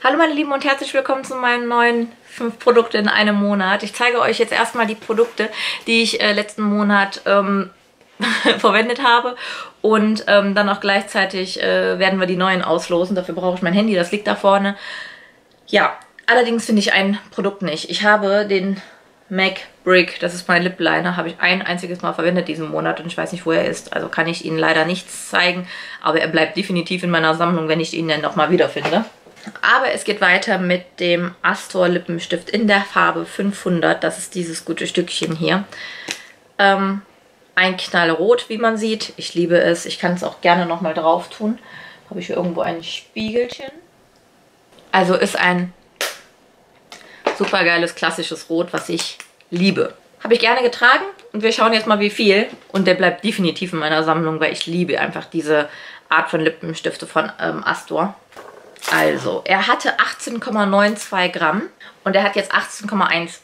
Hallo meine Lieben und herzlich willkommen zu meinen neuen 5 Produkte in einem Monat. Ich zeige euch jetzt erstmal die Produkte, die ich letzten Monat verwendet habe und dann auch gleichzeitig werden wir die neuen auslosen. Dafür brauche ich mein Handy, das liegt da vorne. Ja, allerdings finde ich ein Produkt nicht. Ich habe den MAC Brick, das ist mein Lip Liner, habe ich ein einziges Mal verwendet diesen Monat und ich weiß nicht, wo er ist. Also kann ich Ihnen leider nichts zeigen, aber er bleibt definitiv in meiner Sammlung, wenn ich ihn dann nochmal wiederfinde. Aber es geht weiter mit dem Astor Lippenstift in der Farbe 500. Das ist dieses gute Stückchen hier. Ein Knallrot, wie man sieht. Ich liebe es. Ich kann es auch gerne nochmal drauf tun. Habe ich hier irgendwo ein Spiegelchen. Also ist ein super geiles, klassisches Rot, was ich liebe. Habe ich gerne getragen und wir schauen jetzt mal, wie viel. Und der bleibt definitiv in meiner Sammlung, weil ich liebe einfach diese Art von Lippenstifte von Astor. Also, er hatte 18,92 Gramm und er hat jetzt 18,81.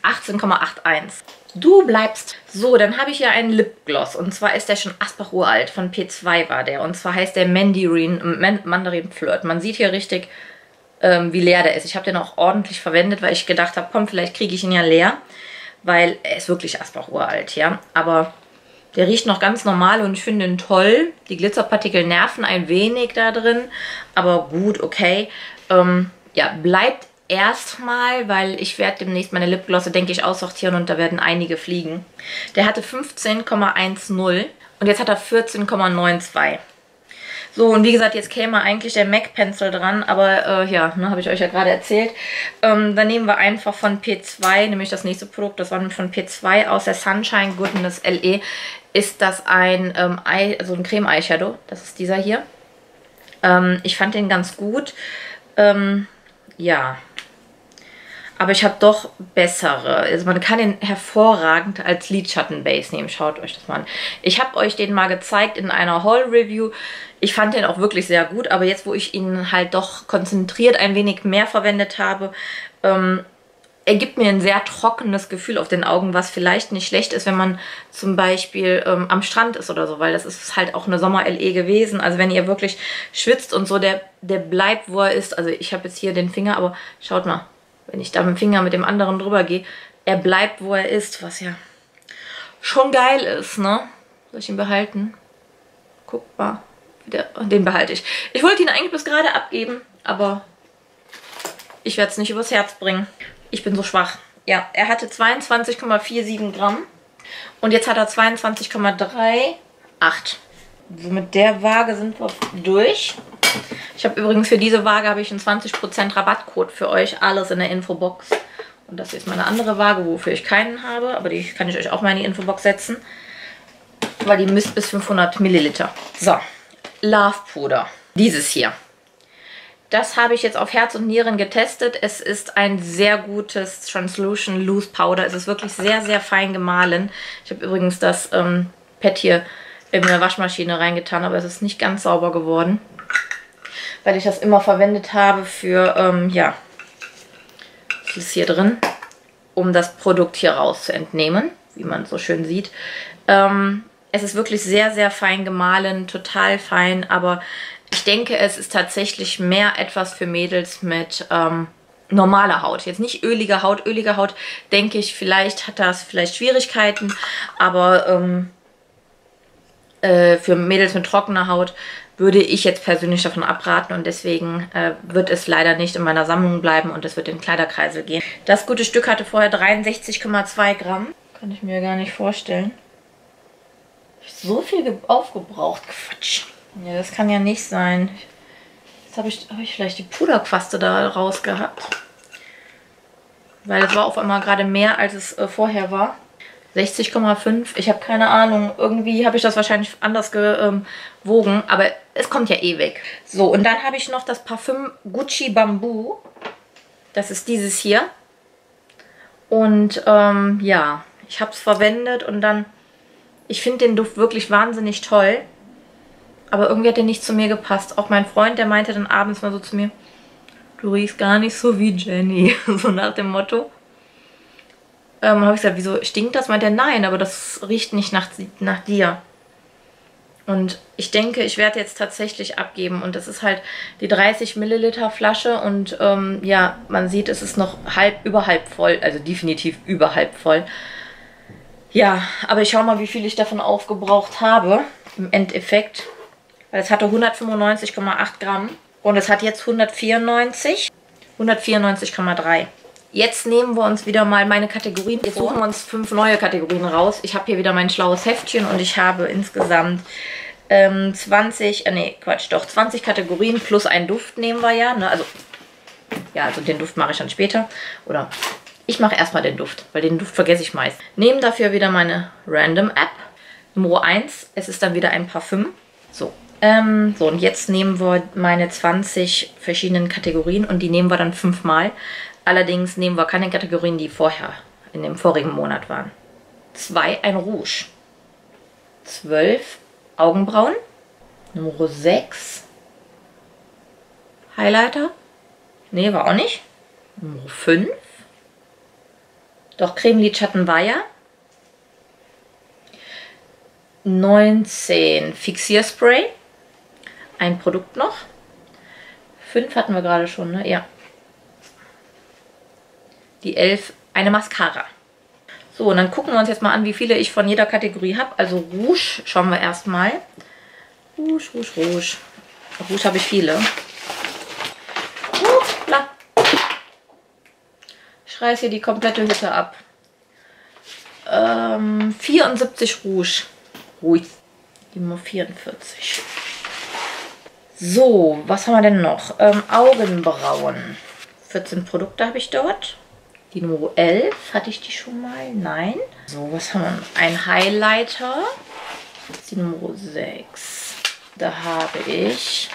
Du bleibst. So, dann habe ich hier einen Lipgloss und zwar ist der schon Asbach uralt. Von P2 war der und zwar heißt der Mandarin Flirt. Man sieht hier richtig, wie leer der ist. Ich habe den auch ordentlich verwendet, weil ich gedacht habe, komm, vielleicht kriege ich ihn ja leer, weil er ist wirklich Asbach uralt, ja. Aber der riecht noch ganz normal und ich finde ihn toll. Die Glitzerpartikel nerven ein wenig da drin, aber gut, okay. Ja, bleibt erstmal, weil ich werde demnächst meine Lipglosse, denke ich, aussortieren und da werden einige fliegen. Der hatte 15,10 und jetzt hat er 14,92. So, und wie gesagt, jetzt käme eigentlich der MAC Pencil dran, aber ja, ne, habe ich euch ja gerade erzählt. Dann nehmen wir einfach von P2, nämlich das nächste Produkt, das war von P2 aus der Sunshine Goodness LE, ist das ein Creme Eyeshadow. Das ist dieser hier. Ich fand den ganz gut. Ja. Aber ich habe doch bessere. Also man kann den hervorragend als Lidschattenbase nehmen. Schaut euch das mal an. Ich habe euch den mal gezeigt in einer Haul-Review. Ich fand den auch wirklich sehr gut. Aber jetzt, wo ich ihn halt doch konzentriert ein wenig mehr verwendet habe, er gibt mir ein sehr trockenes Gefühl auf den Augen, was vielleicht nicht schlecht ist, wenn man zum Beispiel am Strand ist oder so. Weil das ist halt auch eine Sommer-LE gewesen. Also wenn ihr wirklich schwitzt und so, der bleibt, wo er ist. Also ich habe jetzt hier den Finger, aber schaut mal. Wenn ich da mit dem Finger mit dem anderen drüber gehe, er bleibt, wo er ist, was ja schon geil ist, ne? Soll ich ihn behalten? Guck mal. Den behalte ich. Ich wollte ihn eigentlich bis gerade abgeben, aber ich werde es nicht übers Herz bringen. Ich bin so schwach. Ja, er hatte 22,47 Gramm und jetzt hat er 22,38. So, mit der Waage sind wir durch. Ich habe übrigens für diese Waage habe ich einen 20% Rabattcode für euch. Alles in der Infobox. Und das hier ist meine andere Waage, wofür ich keinen habe. Aber die kann ich euch auch mal in die Infobox setzen. Weil die misst bis 500 Milliliter. So, Love Puder. Dieses hier. Das habe ich jetzt auf Herz und Nieren getestet. Es ist ein sehr gutes Translution Loose Powder. Es ist wirklich sehr, sehr fein gemahlen. Ich habe übrigens das Pad hier in der Waschmaschine reingetan, aber es ist nicht ganz sauber geworden. Weil ich das immer verwendet habe für, ja, das ist hier drin, um das Produkt hier raus zu entnehmen, wie man so schön sieht. Es ist wirklich sehr, sehr fein gemahlen, total fein, aber ich denke, es ist tatsächlich mehr etwas für Mädels mit normaler Haut. Jetzt nicht ölige Haut. Ölige Haut, denke ich, vielleicht hat das vielleicht Schwierigkeiten, aber für Mädels mit trockener Haut würde ich jetzt persönlich davon abraten und deswegen wird es leider nicht in meiner Sammlung bleiben und es wird in den Kleiderkreisel gehen. Das gute Stück hatte vorher 63,2 Gramm. Kann ich mir gar nicht vorstellen. So viel aufgebraucht. Quatsch. Ja, das kann ja nicht sein. Jetzt habe ich vielleicht die Puderquaste da raus gehabt. Weil es war auf einmal gerade mehr, als es vorher war. 60,5. Ich habe keine Ahnung. Irgendwie habe ich das wahrscheinlich anders gewogen. Aber es kommt ja eh weg. So, und dann habe ich noch das Parfüm Gucci Bamboo. Das ist dieses hier. Und ja, ich habe es verwendet und dann... Ich finde den Duft wirklich wahnsinnig toll. Aber irgendwie hat der nicht zu mir gepasst. Auch mein Freund, der meinte dann abends mal so zu mir, du riechst gar nicht so wie Jenny. So nach dem Motto. Habe ich gesagt, wieso stinkt das? Meint er, nein, aber das riecht nicht nach dir. Und ich denke, ich werde jetzt tatsächlich abgeben. Und das ist halt die 30 Milliliter Flasche. Und ja, man sieht, es ist noch über halb voll. Also definitiv über halb voll. Ja, aber ich schaue mal, wie viel ich davon aufgebraucht habe. Im Endeffekt. Weil es hatte 195,8 Gramm. Und es hat jetzt 194. 194,3. Jetzt nehmen wir uns wieder mal meine Kategorien. Jetzt suchen wir uns 5 neue Kategorien raus. Ich habe hier wieder mein schlaues Heftchen und ich habe insgesamt 20 Kategorien plus einen Duft nehmen wir ja. Ne? Also den Duft mache ich dann später. Oder ich mache erstmal den Duft, weil den Duft vergesse ich meist. Nehme dafür wieder meine Random App. Nummer 1, es ist dann wieder ein Parfüm. So, und jetzt nehmen wir meine 20 verschiedenen Kategorien und die nehmen wir dann 5-mal. Allerdings nehmen wir keine Kategorien, die vorher in dem vorigen Monat waren. 2, ein Rouge. 12, Augenbrauen. Nummer 6, Highlighter. Nee, war auch nicht. Nummer 5. Doch, Cremelidschatten war ja. 19, Fixierspray. Ein Produkt noch. 5 hatten wir gerade schon, ne? Ja. Die 11, eine Mascara. So, und dann gucken wir uns jetzt mal an, wie viele ich von jeder Kategorie habe. Also Rouge schauen wir erstmal. Rouge. Rouge habe ich viele. Hoppla. Ich reiße hier die komplette Hütte ab. 74 Rouge. Ruhig. Die Nummer 44. So, was haben wir denn noch? Augenbrauen. 14 Produkte habe ich dort. Die Nummer 11, hatte ich die schon mal? Nein. So, was haben wir? Ein Highlighter. Das ist die Nummer 6. Da habe ich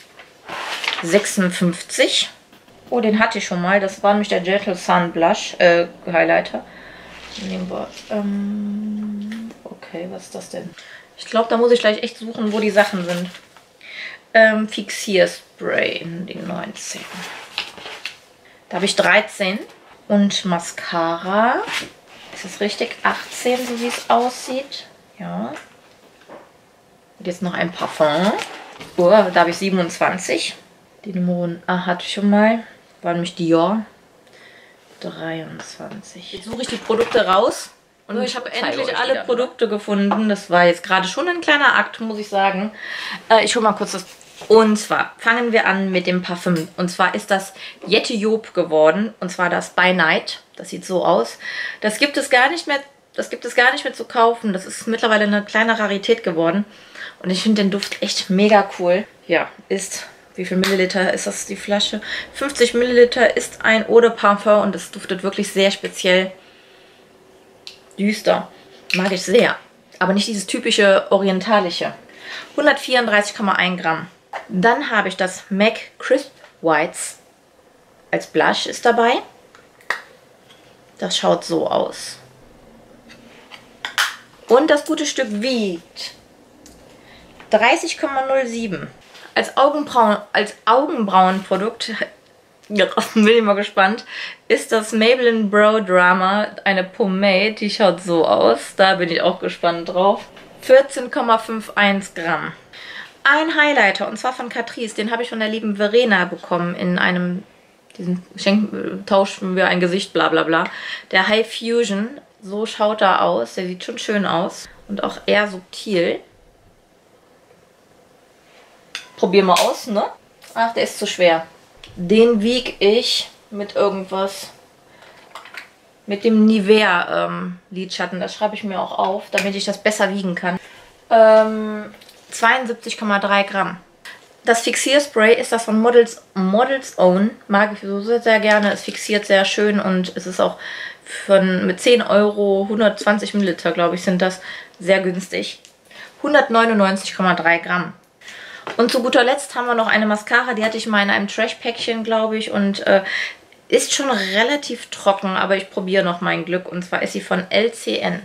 56. Oh, den hatte ich schon mal. Das war nämlich der Gentle Sun Blush Highlighter. Nehmen wir. Okay, was ist das denn? Ich glaube, da muss ich gleich echt suchen, wo die Sachen sind. Fixierspray, die 19. Da habe ich 13. Und Mascara. Ist das richtig? 18, so wie es aussieht. Ja. Und jetzt noch ein Parfum. Oh, da habe ich 27. Die Nummern hatte ich schon mal. War nämlich Dior. 23. Jetzt suche ich die Produkte raus. Und ich habe endlich alle Produkte gefunden. Das war jetzt gerade schon ein kleiner Akt, muss ich sagen. Ich hole mal kurz das. Und zwar fangen wir an mit dem Parfüm. Und zwar ist das Jette Job geworden. Und zwar das By Night. Das sieht so aus. Das gibt es gar nicht mehr. Das gibt es gar nicht mehr zu kaufen. Das ist mittlerweile eine kleine Rarität geworden. Und ich finde den Duft echt mega cool. Ja, ist... Wie viel Milliliter ist das, die Flasche? 50 Milliliter ist ein Eau de Parfum. Und es duftet wirklich sehr speziell. Düster. Mag ich sehr. Aber nicht dieses typische orientalische. 134,1 Gramm. Dann habe ich das MAC Crisp Whites als Blush ist dabei. Das schaut so aus. Und das gute Stück wiegt 30,07. Als Augenbrauenprodukt, ja, bin ich mal gespannt, ist das Maybelline Brow Drama eine Pomade. Die schaut so aus. Da bin ich auch gespannt drauf. 14,51 Gramm. Ein Highlighter, und zwar von Catrice. Den habe ich von der lieben Verena bekommen in einem, tauschen wir ein Gesicht, bla bla bla. Der High Fusion, so schaut er aus. Der sieht schon schön aus und auch eher subtil. Probieren wir aus, ne? Ach, der ist zu schwer. Den wiege ich mit irgendwas, mit dem Nivea Lidschatten. Das schreibe ich mir auch auf, damit ich das besser wiegen kann. 72,3 Gramm. Das Fixierspray ist das von Models Own. Mag ich so sehr, sehr gerne. Es fixiert sehr schön und es ist auch mit 10 Euro, 120 Milliliter, glaube ich, sind das sehr günstig. 199,3 Gramm. Und zu guter Letzt haben wir noch eine Mascara, die hatte ich mal in einem Trash-Päckchen, glaube ich, und ist schon relativ trocken, aber ich probiere noch mein Glück. Und zwar ist sie von LCN.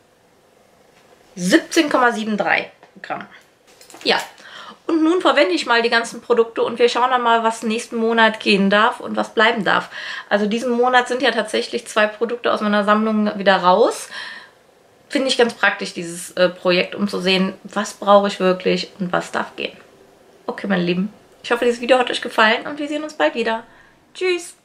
17,73 Gramm. Ja, und nun verwende ich mal die ganzen Produkte und wir schauen dann mal, was nächsten Monat gehen darf und was bleiben darf. Also diesen Monat sind ja tatsächlich 2 Produkte aus meiner Sammlung wieder raus. finde ich ganz praktisch, dieses Projekt, um zu sehen, was brauche ich wirklich und was darf gehen. Okay, meine Lieben. Ich hoffe, dieses Video hat euch gefallen und wir sehen uns bald wieder. Tschüss!